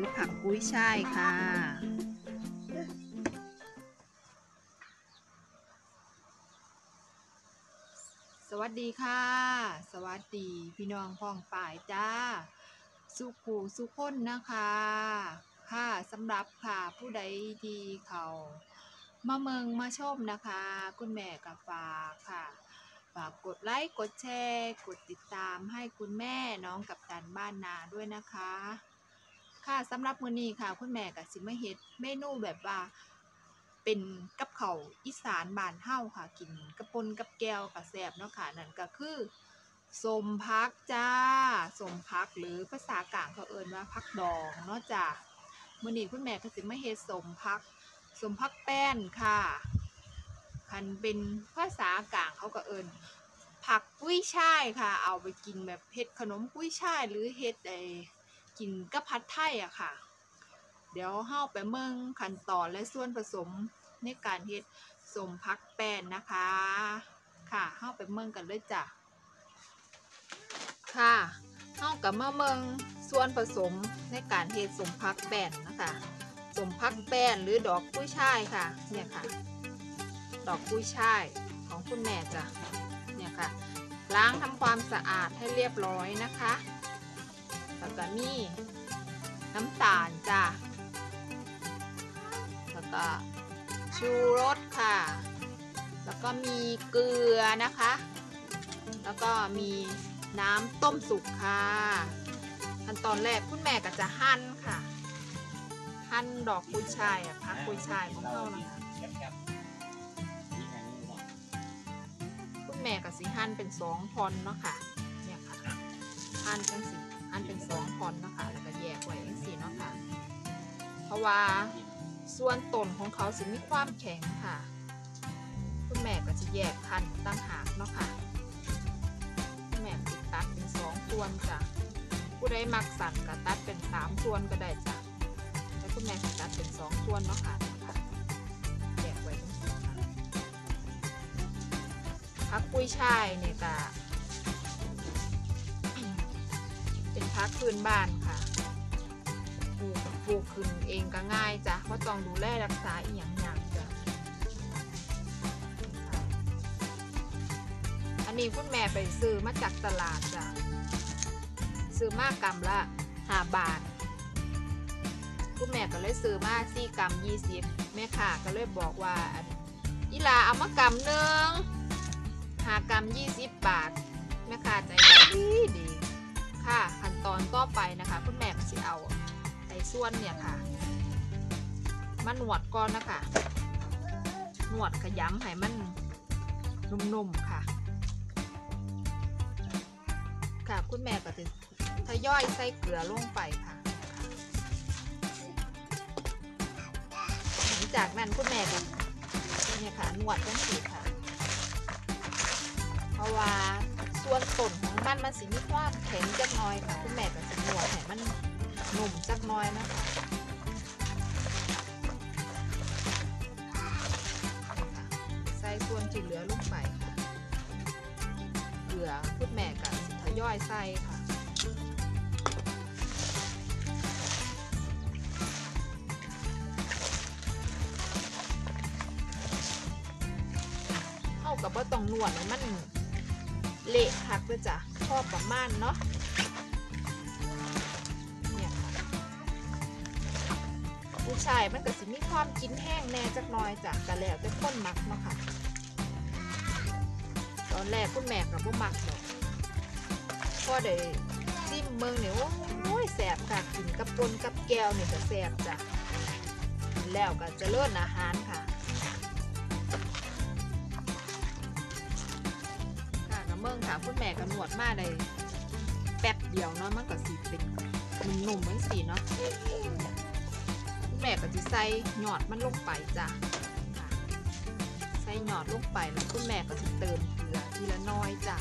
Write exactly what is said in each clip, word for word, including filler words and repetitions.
รือผักกุ้ยช่ายค่ะสวัสดีค่ะสวัสดีพี่น้องพ้องป่ายจ้าสุขูสุขคนนะคะค่ะสำหรับค่ะผู้ใดที่เขามาเมืองมาชมนะคะคุณแม่กับฝากค่ะฝากกดไลค์กดแชร์กดติดตามให้คุณแม่น้องกับตันบ้านนาด้วยนะคะค่ะสำหรับมื้อนี้ค่ะคุณแม่กับสิมาเฮ็ดเมนูแบบว่าเป็นกับข้าวอีสานบ้านเฮาค่ะกินกระปนกับแก้วกับแซ่บเนาะค่ะนั่นก็คือสมพักจ้าสมพักหรือภาษากลางเขาเอิ้นว่าพักดองเนาะจ้ามื้อนี้คุณแม่ก็สิมาเฮ็ดสมพักสมพักแป้นค่ะคันเป็นภาษากลางเขาก็เอิ้นผักกุ้ยช่ายค่ะเอาไปกินแบบเฮ็ดขนมกุ้ยช่ายหรือเฮ็ดไอ้กินกับผัดไทยอะค่ะเดี๋ยวเฮาไปเบิ่งขั้นตอนและส่วนผสมในการเฮ็ดสมพักแป้นนะคะค่ะเฮาไปเบิ่งกันเลยจ้ะค่ะเฮาก็มาเบิ่งส่วนผสมในการเฮ็ดสมพักแป้นนะคะสมพักแป้นหรือดอกกุ้ยช่ายค่ะเนี่ยค่ะดอกกุ้ยช่ายของคุณแม่จ้ะเนี่ยค่ะล้างทำความสะอาดให้เรียบร้อยนะคะแล้วก็มีน้ำตาลจ้ะแล้วก็ชูรสค่ะแล้วก็มีเกลือนะคะแล้วก็มีน้ำต้มสุกค่ะขั้นตอนแรกคุณแม่ก็จะหั่นค่ะหั่นดอกกุ้ยช่ายอ่ะพักกุ้ยช่ายของเรานะคะคุณแม่ก็สิหั่นเป็นสองท่อนเนาะค่ะเนี่ยค่ะหั่นจังสิหั่นเป็นสองท่อนเนาะค่ะแล้วก็แยกไว้จังสิเนาะค่ะเพราะว่าส่วนต้นของเขาสิมีความแข็งค่ะคุณแม่ก็จะแยกหั่นตั้งหากเนาะค่ะคุณแม่ติดตัดเป็นสองส่วนจ้ะผู้ใดมักสั่นก็ตัดเป็นสามส่วนก็ได้จ้ะแต่คุณแม่ตัดเป็นสองส่วนเนาะค่ะแยกไว้ตรงนี้ค่ะผักกุ้ยช่ายเนี่ยก็เป็นผักพื้นบ้านค่ะปลูกปลูกขึ้นเองก็ง่ายจ้ะเพราะต้องดูแลรักษาอีกอย่างอย่างจ้ะอันนี้คุณแม่ไปซื้อมาจากตลาดจ้ะซื้อมากกำละห้าบาทคุณแม่ก็เลยซื้อมาสี่กำยี่สิบแม่ค่ะก็เลยบอกว่าอีหลาเอามากำหนึ่งห้ากำยี่สิบบาทแม่ค่ะใจดีดีค่ะขั้นตอนต่อไปนะคะคุณแม่ก็จะเอาไอ้ส่วนเนี่ยค่ะมันหนวดก่อนนะคะหนวดขยำให้มันนุ่มๆค่ะค่ะคุณแม่ก็จะทยอยใส่เกลือลงไปค่ะหลังจากนั้นคุณแม่ก็เนี่ยค่ะนวดจังสิค่ะเพราะว่าส่วนต้นของมันมันสิมีความแข็งจักหน่อยค่ะคุณแม่ก็จะนวดให้มันนุ่มจักหน่อยนะคะใส่ส่วนที่เหลือลงไปค่ะเกลือคุณแม่ก็ทยอยใส่ค่ะเข้ากับว่าต้องนวดให้มันเละคักด้วยจ้ะพอประมาณเนาะเนี่ยค่ะกุ้ยช่ายมันก็สิมีความกินแห้งแน่จักหน่อยจ้ะแต่แล้วแต่คนมักเนาะค่ะตอนแรกคุณแม่ก็บ่มักดอกพอได้ซิมเมืองเนี่ยโอ้ยแสบค่ะกินกับปนกับแก้วเนี่ยก็แสบจ้ะแล้วก็เจริญอาหารค่ะเมืองค่ะคุณแม่ก็นวดมาได้แป๊บเดียวเนาะมันก็สีเป็นหนุ่มๆเหมือนสีเนาะคุณแม่ก็จะใส่หยอดมันลงไปจ้ะใส่หยอดลงไปแล้วคุณแม่ก็จะเติมเกลือทีละน้อยจ้ะ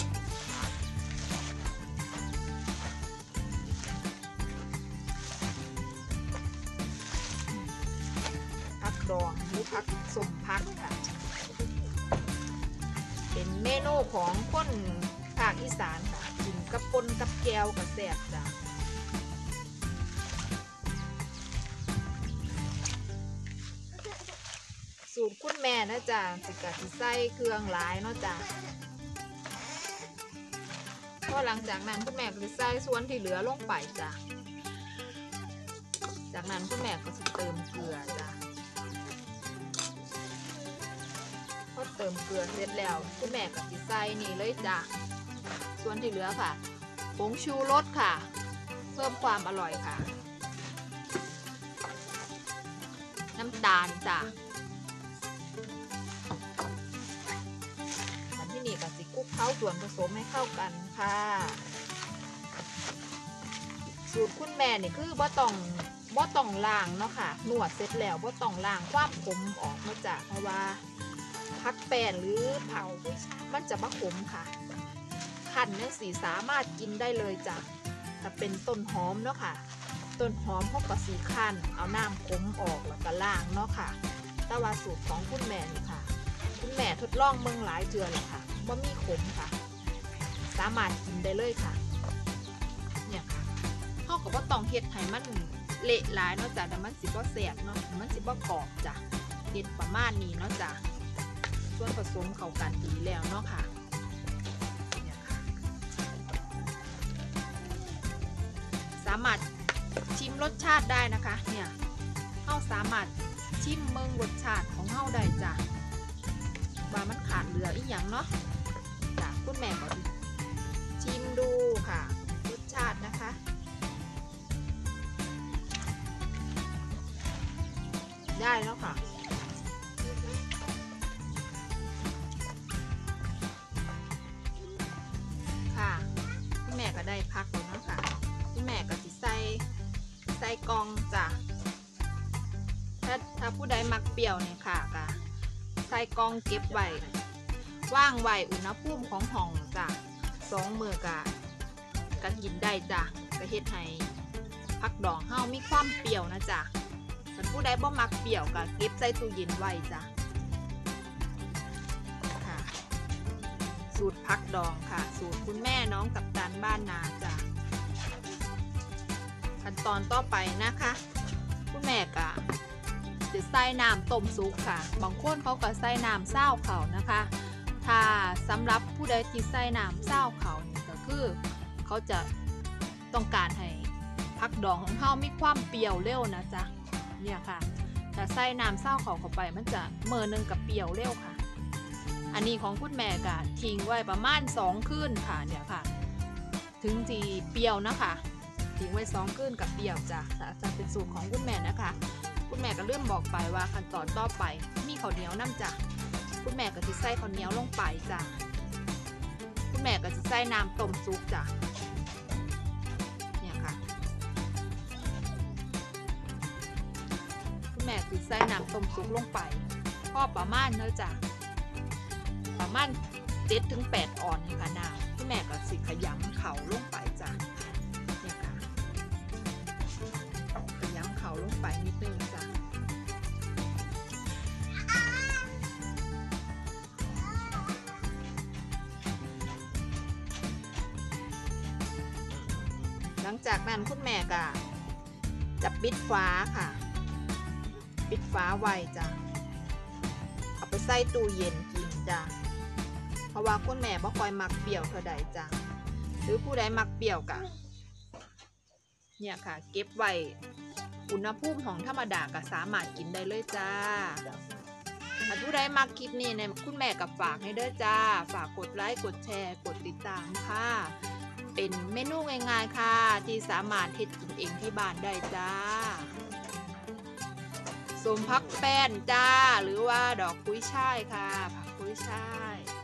ผักดองหรือผักสมพักค่ะเป็นเมนูของคนภาคอีสานค่ะกินกับปนกับแก้วกับแซ่บจ้ะสูตรคุณแม่นะจ๊ะสิกะสิใส่เครื่องหลายเนาะจ๊ะพอหลังจากนั้นคุณแม่ก็จะใส่ส่วนที่เหลือลงไปจ้ะจากนั้นคุณแม่ก็จะเติมเกลือจ้ะพอเติมเกลือเสร็จแล้วคุณแม่ก็จะใส่นี่เลยจ้ะส่วนที่เหลือค่ะผงชูรสค่ะเพิ่มความอร่อยค่ะน้ำตาลจ้ะอันที่นี่ก็สิคลุกเคล้าส่วนผสมให้เข้ากันค่ะสูตรคุณแม่นี่คือบ่ต้องบ่ต้องล้างเนาะค่ะนวดเสร็จแล้วบ่ต้องล้างความขมออกมาจากเพราะว่าพักแป้นหรือเผามันจะบ่ขมค่ะขั้นเนี่ยสีสามารถกินได้เลยจ้ะถ้าเป็นต้นหอมเนาะค่ะต้นหอมพวกกระสีขั้นเอาน้ำขมออกแล้วก็ล้างเนาะค่ะแต่ว่าสูตรของคุณแม่นี่ค่ะคุณแม่ทดลองเมืองหลายเจือเลยค่ะว่ามีขมค่ะสามารถกินได้เลยค่ะเนี่ยค่ะเขาก็บ่ต้องเฮ็ดให้มันเละหลายเนาะจ้ะแต่มันสิบ่แสบเนาะมันสิบ่กรอบจ้ะเฮ็ดประมาณนี้เนาะจ้ะส่วนผสมเข้ากันดีแล้วเนาะค่ะเนี่ยค่ะสามารถชิมรสชาติได้นะคะเนี่ยเฮาสามารถชิมเมืองรสชาติของเฮาได้จ้ะว่ามันขาดเหลืออีกอย่างเนาะจ้ะคุณแม่ก็ชิมดูค่ะรสชาตินะคะได้แล้วค่ะค่ะคุณแม่ก็ได้พักแล้วนะคะคุณแม่ก็สิใส่ใส่กล่องจ้ะถ้าถ้าผู้ใดมักเปรี้ยวเนี่ยค่ะก็ใส่กล่องเก็บไว้ว่างไว้อุณหภูมิของห้องจ้ะสองมือกะก็กินได้จ้ะก็เฮ็ดให้ผักดองเฮามีความเปรี้ยวนะจ้ะถ้าผู้ใดบ่มักเปรี้ยวก็เก็บใส่ตู้เย็นไว้จ้ะค่ะสูตรผักดองค่ะสูตรคุณแม่น้องกัปตันบ้านนาจ้ะขั้นตอนต่อไปนะคะคุณแม่ก็จะใส่น้ำต้มซุปค่ะบางคนเขาก็ใส่น้ำเศร้าเขานะคะถ้าสำหรับผู้ใดที่ใส่น้ำเศร้าเขาก็คือเขาจะต้องการให้ผักดองของเขามีความเปรี้ยวเร็วนะจ๊ะเนี่ยค่ะแต่ใส่น้ำเศร้าเขาเข้าไปมันจะเมื่อนึงกับเปรี้ยวเร็วค่ะอันนี้ของคุณแม่ก็ทิ้งไว้ประมาณสองคืนค่ะเนี่ยค่ะถึงจีเปรี้ยวนะคะทิ้งไว้สองคืนกับเปรี้ยวจ้ะแต่จะเป็นสูตรของคุณแม่นะคะคุณแม่ก็เริ่มบอกไปว่าขั้นตอนต่อไปมีข้าวเหนียวน้ำจ้ะคุณแม่ก็จะใส่ข้าวเหนียวลงไปจ้ะคุณแม่ก็จะใส่น้ำต้มซุปจ้ะเนี่ยค่ะคุณแม่จะใส่น้ำต้มซุปลงไปพอประมาณเนอะจ้ะประมาณเจ็ดถึงแปดออนนี่ค่ะน้ำคุณแม่ก็สิขยำเข่าลงไปจ้ะเนี่ยค่ะขยำเข่าลงไปนิดนึงจ้ะหลังจากนั้นคุณแม่ก็จะปิดฝาค่ะปิดฝาไว้จ้ะเอาไปใส่ตู้เย็นกินจ้ะเพราะว่าคุณแม่บ่ค่อยมักเปรี้ยวเท่าใดจ้ะหรือผู้ใดมักเปรี้ยวกะเนี่ยค่ะเก็บไว้อุณหภูมิของธรรมดาก็สามารถกินได้เลยจ้าถ้าผู้ใดมักคลิปนี้เนี่ยคุณแม่กับฝากให้เด้อจ้าฝากกดไลค์กดแชร์กดติดตามค่ะเป็นเมนูง่ายๆค่ะที่สามารถเฮ็ดกินเองที่บ้านได้จ้าสมผักแป้นจ้าหรือว่าดอกกุ้ยช่ายค่ะผักกุ้ยช่าย